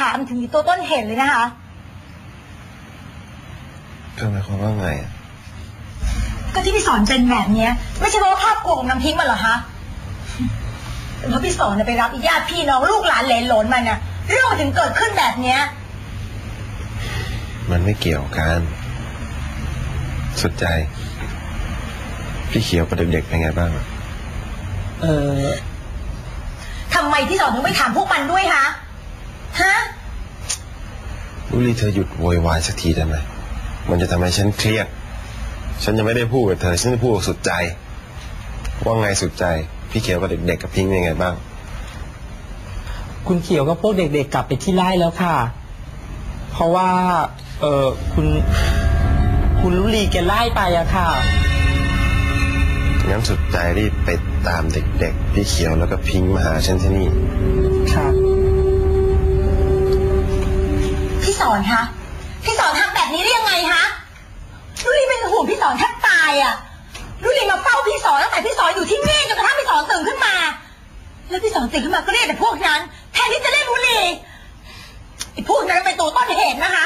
ามถึงอยู่ตัวต้นเหตุเลยนะคะก็หมายความว่าไงก็ที่พี่สอนเป็นแบบนี้ไม่ใช่เพราะว่าภาพโกงน้ำพริกมันเหรอคะเพราะพี่สอนไปรับญาติพี่น้องลูกหลานเหลนหลนมันน่ะเรื่องมันถึงเกิดขึ้นแบบเนี้ยมันไม่เกี่ยวกันสุดใจพี่เขียวกับเด็กๆเป็นไงบ้างทำไมพี่สอนถึงไม่ถามพวกมันด้วยคะฮะลุลี่เธอหยุดโวยวายสักทีได้ไหมมันจะทำให้ฉันเครียดฉันยังไม่ได้พูดกับเธอฉันจะพูดกับสุดใจว่าไงสุดใจพี่เขียวกับเด็กๆกับพิงค์เป็นไงบ้างคุณเขียวกับพวกเด็กๆกลับไปที่ไร่แล้วค่ะเพราะว่าคุณลุลีแกไล่ไปอะค่ะงั้นสุดใจรีบไปตามเด็กๆพี่เขียวแล้วก็พิงค์มาหาฉันที่นี่ค่ะพี่สอนคะพี่สอนทำแบบนี้ได้ยังไงคะลุลีเป็นห่วงพี่สอนแทบตายอะลุลีมาเฝ้าพี่สอนตั้งแต่พี่สอนอยู่ที่นี่จนกระทั่งพี่สอนตื่นขึ้นมาแล้วพี่สอนตื่นขึ้นมาก็เรียกแต่พวกนั้นแทนที่จะเรียกลุลีไอ้พวกนั้นเป็นตัวต้นเหตุนะคะ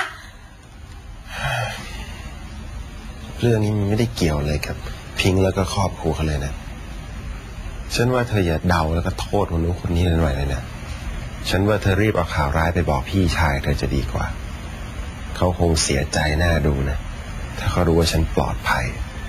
เรื่องนี้มันไม่ได้เกี่ยวเลยกับพิงค์แล้วก็ครอบครัวเขาเลยนะฉันว่าเธออย่าเดาแล้วก็โทษคนนู้นคนนี้หน่อยเลยนะฉันว่าเธอรีบเอาข่าวร้ายไปบอกพี่ชายเธอจะดีกว่าเขาคงเสียใจน่าดูนะถ้าเขารู้ว่าฉันปลอดภัย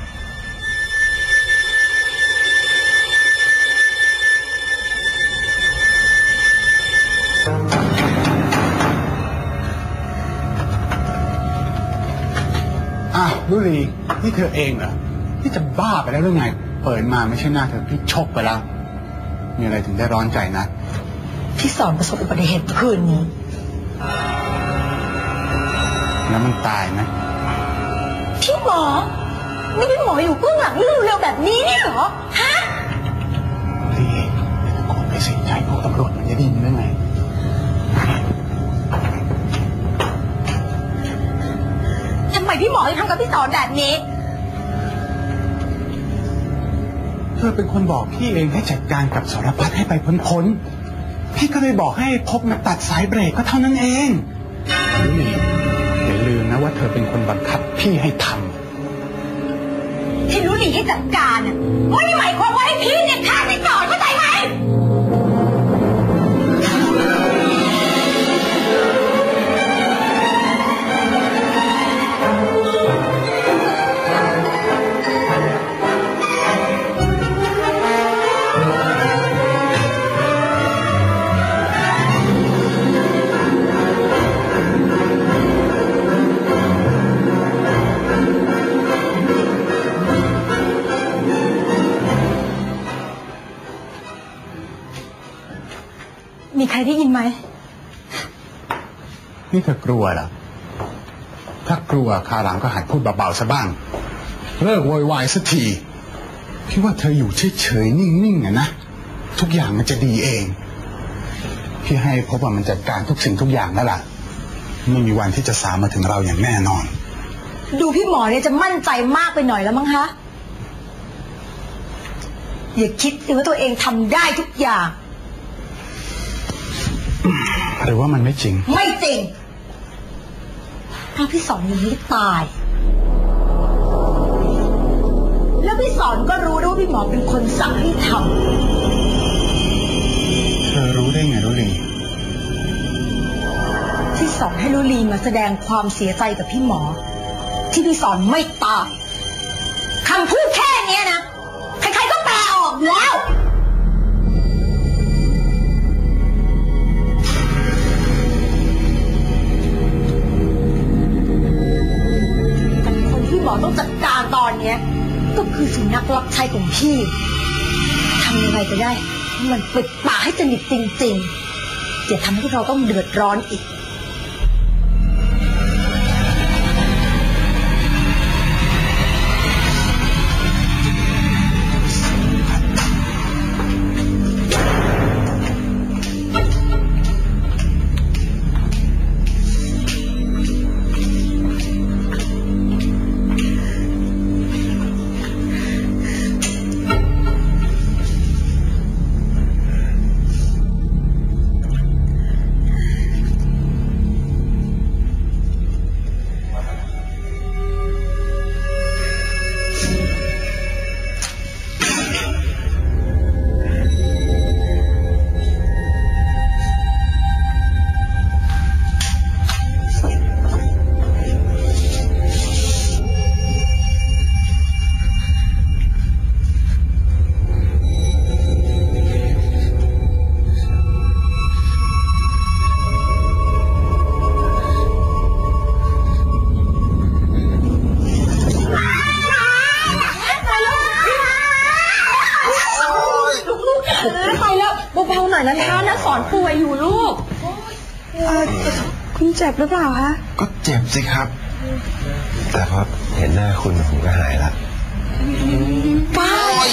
ลุลีนี่เธอเองเหรอที่จะบ้าไปแล้วหรือไงเปิดมาไม่ใช่หน้าเธอพี่ชกไปแล้วมีอะไรถึงได้ร้อนใจนะพี่สอนประสบอุบัติเหตุคืนนี้แล้วมันตายไหมพี่หมอนี่พี่หมออยู่เบื้องหลังเรื่องเร็วแบบนี้เนี่ยเหรอฮะลีโกรธไปเสียใจพวกตำรวจมันจะได้ยินได้ไงทำไมพี่หมอถึงทำกับพี่สอนแบบนี้เธอเป็นคนบอกพี่เองให้จัดการกับสารพัดให้ไปพ้นๆพี่ก็เลยบอกให้พบมาตัดสายเบรกก็เท่านั้นเองนี่อย่าลืมนะว่าเธอเป็นคนบังคับพี่ให้ทำที่รู้ดีให้จัดการอ่ะไม่ได้หมายความว่าให้พี่เนี่ยฆ่าพี่สอนเข้าใจไหมมีใครได้ยินไหมนี่เธอกลัวเหรอถ้ากลัวคราวหลังก็หัดพูดเบาๆซะบ้างเลิกโวยวายสักทีพี่ว่าเธออยู่เฉยๆนิ่งๆนะทุกอย่างมันจะดีเองพี่ให้พบว่ามันจัดการทุกสิ่งทุกอย่างแล้วล่ะไม่มีวันที่จะสามมาถึงเราอย่างแน่นอนดูพี่หมอเนี่ยจะมั่นใจมากไปหน่อยแล้วมั้งคะอย่าคิดว่าตัวเองทำได้ทุกอย่างหรือว่ามันไม่จริงไม่จริงเพราะพี่สอนยังไม่ตายแล้วพี่สอนก็รู้ด้วยว่าพี่หมอเป็นคนสั่งให้ทำเธอรู้ได้ไงลุลีที่สอนให้ลุลีมาแสดงความเสียใจกับพี่หมอที่พี่สอนไม่ตายคำพูดแค่นี้นะใครๆก็แปลออกแล้วหมอต้องจัดการตอนนี้ก็คือสุนัขรับใช้ของพี่ทำยังไงก็ได้มันปิดปากให้สนิทจริงๆอย่าทำให้พวกเราต้องเดือดร้อนอีกเจ็บหรือเปล่าคะก็เจ็บสิครับ แต่พอเห็นหน้าคุณผมก็หายละป้าน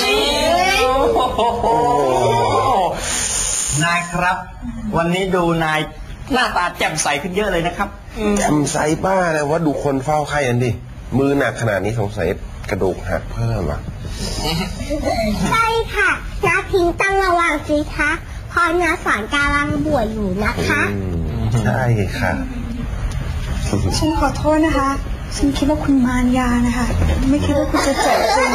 ายครับ วันนี้ดูนายหน้าตาแจ่มใสขึ้นเยอะเลยนะครับแจ่มใสบ้าเลยว่าดูคนเฝ้าไข้กันดิมือหนักขนาดนี้สงสัยกระดูกหักเพิ่มอ่ะใช่ค่ะน้าพิงต้องระวังสิคะเพราะน้าสอนกำลังบวชอยู่นะคะใช่ค่ะฉันขอโทษนะคะ ฉันคิดว่าคุณมารยานะคะ ไม่คิดว่าคุณจะเจ็บจริง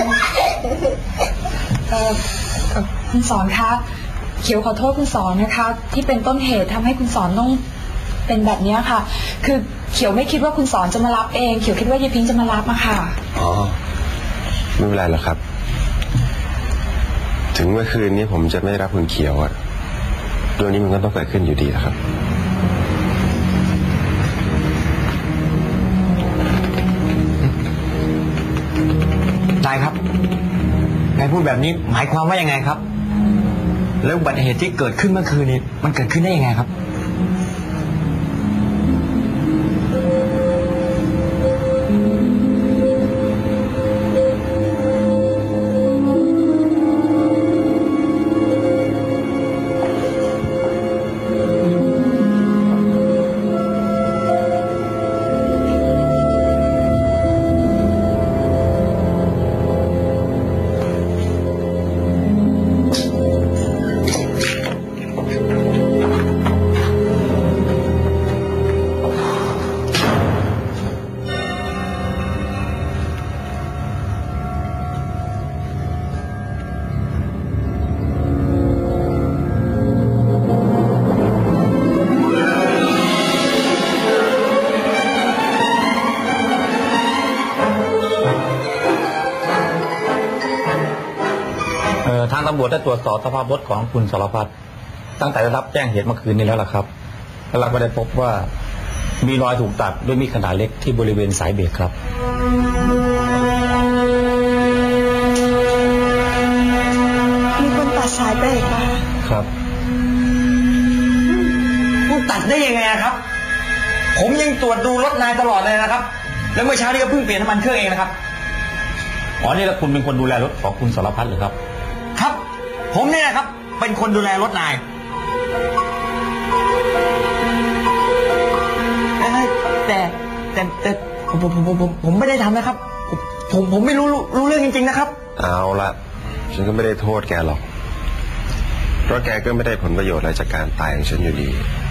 คุณสอนคะเขียวขอโทษคุณสอนนะคะ ที่เป็นต้นเหตุทำให้คุณสอนต้องเป็นแบบนี้ค่ะ คือเขียวไม่คิดว่าคุณสอนจะมารับเองเขียวคิดว่ายายพิงจะมารับมาค่ะอ๋อไม่เป็นไรหรอกครับ ถึงเมื่อคืนนี้ผมจะไม่รับคุณเขียวอะเรื่องนี้มันก็ต้องเกิดขึ้นอยู่ดีนะครับนายครับนายพูดแบบนี้หมายความว่ายังไงครับแล้วอุบัติเหตุที่เกิดขึ้นเมื่อคืนนี้มันเกิดขึ้นได้ยังไงครับทางตำรวจได้ตรวจสอบสภาพรถของคุณสรพัฒน์ตั้งแต่ได้รับแจ้งเหตุเมื่อคืนนี้แล้วล่ะครับและเราก็ได้พบว่ามีรอยถูกตัดด้วยมีดขนาดเล็กที่บริเวณสายเบรกครับมีคนตัดสายเบรกมาครับคุณตัดได้ยังไงครับผมยังตรวจดูรถนายตลอดเลยนะครับแล้วเมื่อเช้านี้ก็เพิ่งเปลี่ยนน้ำมันเครื่องเองนะครับอ๋อนี่แล้วคุณเป็นคนดูแลรถของคุณสรพัฒน์หรือครับครับผมเนี่ยนะครับเป็นคนดูแลรถนายแต่ผมไม่ได้ทำนะครับผมไม่รู้เรื่องจริงๆนะครับเอาละฉันก็ไม่ได้โทษแกหรอกเพราะแกก็ไม่ได้ผลประโยชน์อะไรจากการตายของฉันอยู่ดี